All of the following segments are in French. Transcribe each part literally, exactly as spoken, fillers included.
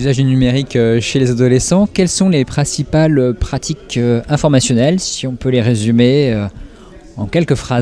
l'usage du numérique chez les adolescents. Quelles sont les principales pratiques informationnelles, si on peut les résumer en quelques phrases ?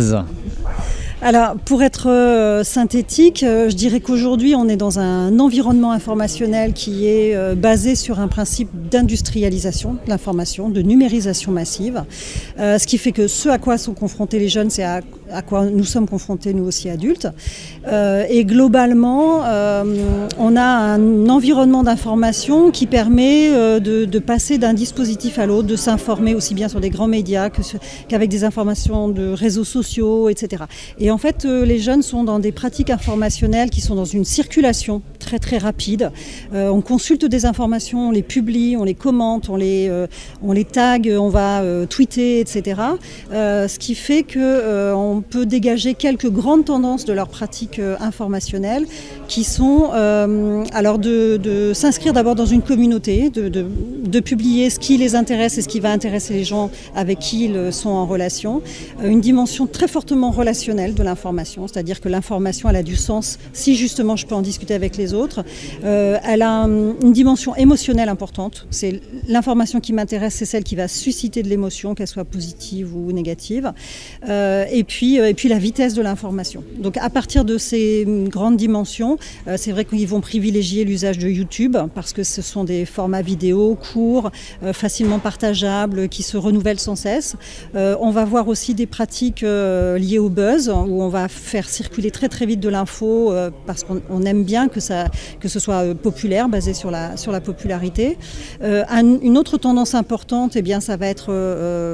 Alors, pour être euh, synthétique, euh, je dirais qu'aujourd'hui, on est dans un environnement informationnel qui est euh, basé sur un principe d'industrialisation de l'information, de numérisation massive. Euh, ce qui fait que ce à quoi sont confrontés les jeunes, c'est à, à quoi nous sommes confrontés, nous aussi adultes. Euh, et globalement, euh, on a un environnement d'information qui permet euh, de, de passer d'un dispositif à l'autre, de s'informer aussi bien sur des grands médias que sur, qu'avec des informations de réseaux sociaux, et cetera. Et en fait, euh, les jeunes sont dans des pratiques informationnelles qui sont dans une circulation très très rapide. Euh, on consulte des informations, on les publie, on les commente, on les, euh, on les tag, on va euh, tweeter, et cetera. Euh, ce qui fait qu'on euh, peut dégager quelques grandes tendances de leurs pratiques euh, informationnelles qui sont euh, alors de, de s'inscrire d'abord dans une communauté, de, de, de publier ce qui les intéresse et ce qui va intéresser les gens avec qui ils sont en relation. Euh, une dimension très fortement relationnelle de l'information, c'est-à-dire que l'information elle a du sens si justement je peux en discuter avec les autres. Euh, elle a une dimension émotionnelle importante. C'est l'information qui m'intéresse, c'est celle qui va susciter de l'émotion, qu'elle soit positive ou négative. Euh, et puis, et puis la vitesse de l'information. Donc à partir de ces grandes dimensions, euh, c'est vrai qu'ils vont privilégier l'usage de YouTube parce que ce sont des formats vidéo courts, euh, facilement partageables, qui se renouvellent sans cesse. Euh, on va voir aussi des pratiques euh, liées au buzz, où on va faire circuler très très vite de l'info euh, parce qu'on on aime bien que, ça, que ce soit euh, populaire, basé sur la, sur la popularité. Euh, un, une autre tendance importante, eh bien, ça va être euh,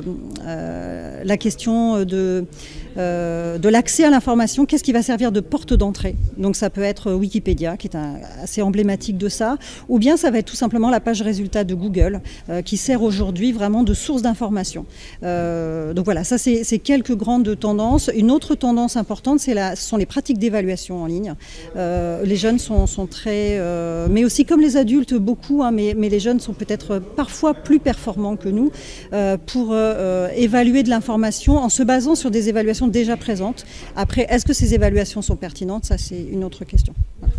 euh, la question de... Euh, de l'accès à l'information, qu'est-ce qui va servir de porte d'entrée. Donc ça peut être Wikipédia, qui est un, assez emblématique de ça, ou bien ça va être tout simplement la page résultat de Google, euh, qui sert aujourd'hui vraiment de source d'information. Euh, donc voilà, ça c'est, c'est quelques grandes tendances. Une autre tendance importante, c'est la, ce sont les pratiques d'évaluation en ligne. Euh, les jeunes sont, sont très... Euh, mais aussi comme les adultes, beaucoup, hein, mais, mais les jeunes sont peut-être parfois plus performants que nous euh, pour euh, évaluer de l'information en se basant sur des évaluations déjà présentes. Après, est-ce que ces évaluations sont pertinentes? Ça, c'est une autre question. Voilà.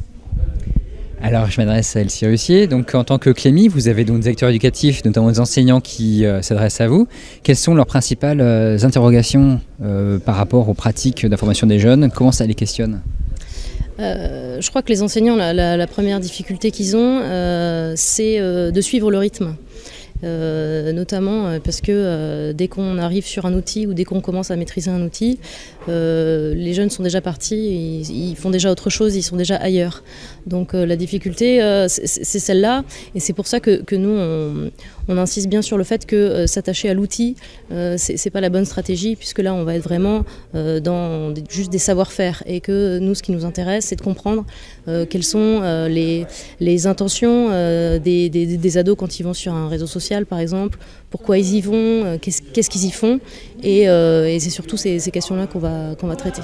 Alors, je m'adresse à Elsie Russier. Donc, en tant que Clémy, vous avez donc des acteurs éducatifs, notamment des enseignants qui euh, s'adressent à vous. Quelles sont leurs principales euh, interrogations euh, par rapport aux pratiques d'information des jeunes? Comment ça les questionne? Euh, je crois que les enseignants, la, la, la première difficulté qu'ils ont, euh, c'est euh, de suivre le rythme. Euh, notamment parce que euh, dès qu'on arrive sur un outil ou dès qu'on commence à maîtriser un outil, euh, les jeunes sont déjà partis, ils, ils font déjà autre chose, ils sont déjà ailleurs. Donc euh, la difficulté, euh, c'est, c'est celle-là, et c'est pour ça que, que nous, on, on insiste bien sur le fait que euh, s'attacher à l'outil, euh, c'est, c'est pas la bonne stratégie, puisque là, on va être vraiment euh, dans des, juste des savoir-faire, et que nous, ce qui nous intéresse, c'est de comprendre euh, quelles sont euh, les, les intentions euh, des, des, des ados quand ils vont sur un réseau social, par exemple, pourquoi ils y vont, euh, qu'est-ce, qu'est-ce qu'ils y font, et, euh, et c'est surtout ces, ces questions-là qu'on va, qu'on va traiter.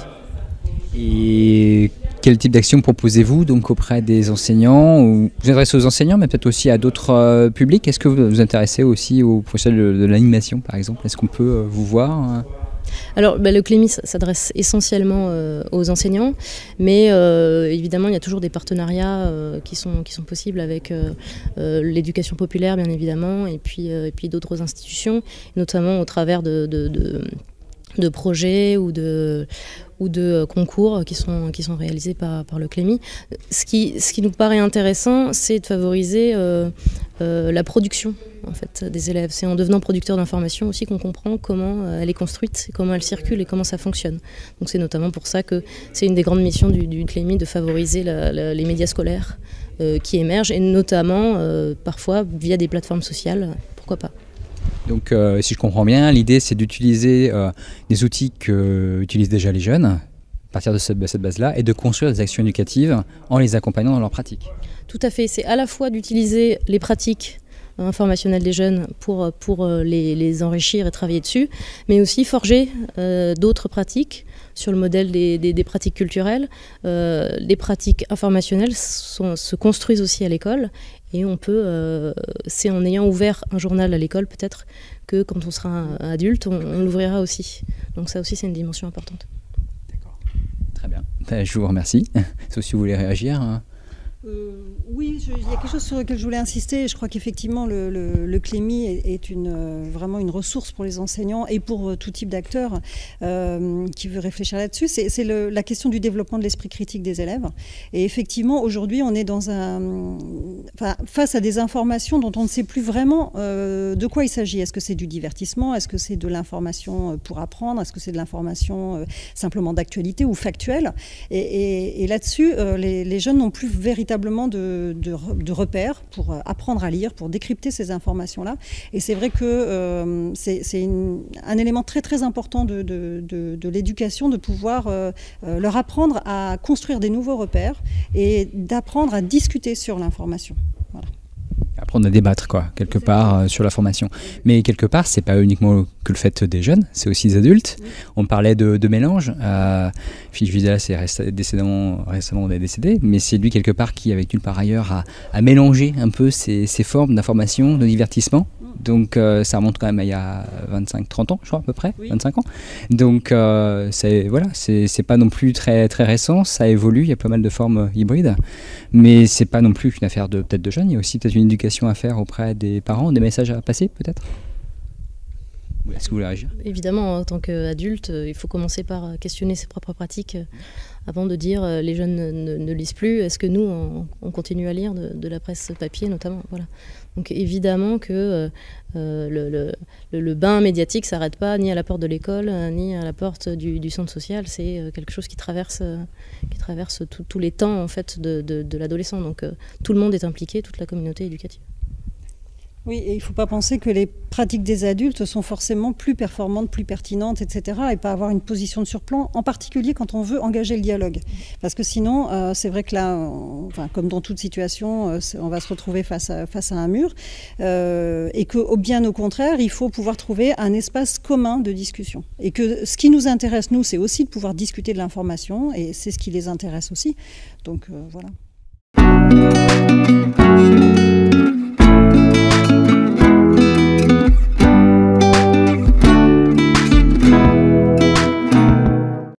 Et quel type d'action proposez-vous donc auprès des enseignants, ou vous vous adressez aux enseignants, mais peut-être aussi à d'autres euh, publics? Est-ce que vous vous intéressez aussi aux professionnels de, de l'animation, par exemple? Est-ce qu'on peut euh, vous voir euh Alors, bah, le Clémy s'adresse essentiellement euh, aux enseignants, mais euh, évidemment, il y a toujours des partenariats euh, qui, sont, qui sont possibles avec euh, euh, l'éducation populaire, bien évidemment, et puis, euh, et puis d'autres institutions, notamment au travers de, de, de, de projets ou de, ou de concours qui sont, qui sont réalisés par, par le Clémy. Ce qui, ce qui nous paraît intéressant, c'est de favoriser euh, euh, la production en fait, des élèves. C'est en devenant producteur d'information aussi qu'on comprend comment elle est construite, comment elle circule et comment ça fonctionne. Donc c'est notamment pour ça que c'est une des grandes missions du, du Clémy de favoriser la, la, les médias scolaires euh, qui émergent, et notamment euh, parfois via des plateformes sociales, pourquoi pas. Donc, euh, si je comprends bien, l'idée c'est d'utiliser euh, des outils qu'utilisent déjà les jeunes, à partir de cette, de cette base-là, et de construire des actions éducatives en les accompagnant dans leur pratique. Tout à fait, c'est à la fois d'utiliser les pratiques informationnelles des jeunes pour, pour les, les enrichir et travailler dessus, mais aussi forger euh, d'autres pratiques sur le modèle des, des, des pratiques culturelles. Euh, les pratiques informationnelles sont, se construisent aussi à l'école, et on peut, euh, c'est en ayant ouvert un journal à l'école peut-être que quand on sera adulte, on, on l'ouvrira aussi. Donc ça aussi c'est une dimension importante. D'accord, très bien. Ben, je vous remercie. Sauf si vous voulez réagir. Euh, oui, je, il y a quelque chose sur lequel je voulais insister. Je crois qu'effectivement, le, le, le Clémy est, est une, euh, vraiment une ressource pour les enseignants et pour euh, tout type d'acteurs euh, qui veut réfléchir là-dessus. C'est, c'est le, la question du développement de l'esprit critique des élèves. Et effectivement, aujourd'hui, on est dans un, enfin, face à des informations dont on ne sait plus vraiment euh, de quoi il s'agit. Est-ce que c'est du divertissement? Est-ce que c'est de l'information pour apprendre? Est-ce que c'est de l'information euh, simplement d'actualité ou factuelle? Et, et, et là-dessus, euh, les, les jeunes n'ont plus véritablement De, de, de repères pour apprendre à lire, pour décrypter ces informations-là. Et c'est vrai que euh, c'est, c'est une, un élément très très important de, de, de, de l'éducation, de pouvoir euh, leur apprendre à construire des nouveaux repères et d'apprendre à discuter sur l'information. Voilà. Apprendre à débattre, quoi, quelque part, euh, sur la formation. Mais quelque part, c'est pas uniquement que le fait des jeunes, c'est aussi des adultes. Oui. On parlait de, de mélange. Euh, Philippe Vidal, c'est récemment, récemment on est décédé, mais c'est lui, quelque part, qui, avec nulle part ailleurs, a, a mélangé un peu ces, ces formes d'information, de divertissement. Donc euh, ça remonte quand même à il y a vingt-cinq trente ans, je crois, à peu près, oui. vingt-cinq ans. Donc euh, c'est, voilà, c'est, c'est pas non plus très, très récent, ça évolue, il y a pas mal de formes hybrides, mais c'est pas non plus qu'une affaire de, peut-être de jeunes, il y a aussi peut-être une éducation à faire auprès des parents, des messages à passer peut-être. Est-ce que vous voulez réagir ? Évidemment, en tant qu'adulte, il faut commencer par questionner ses propres pratiques avant de dire euh, les jeunes ne, ne, ne lisent plus. Est-ce que nous, on, on continue à lire de, de la presse papier notamment ? Voilà. Donc évidemment que euh, le, le, le bain médiatique ne s'arrête pas ni à la porte de l'école, ni à la porte du, du centre social. C'est quelque chose qui traverse, qui traverse tous les temps en fait, de, de, de l'adolescent. Donc euh, tout le monde est impliqué, toute la communauté éducative. Oui, et il ne faut pas penser que les pratiques des adultes sont forcément plus performantes, plus pertinentes, et cetera, et pas avoir une position de surplomb, en particulier quand on veut engager le dialogue. Parce que sinon, euh, c'est vrai que là, on, enfin, comme dans toute situation, euh, on va se retrouver face à, face à un mur, euh, et que, bien au contraire, il faut pouvoir trouver un espace commun de discussion. Et que ce qui nous intéresse, nous, c'est aussi de pouvoir discuter de l'information, et c'est ce qui les intéresse aussi. Donc, euh, voilà.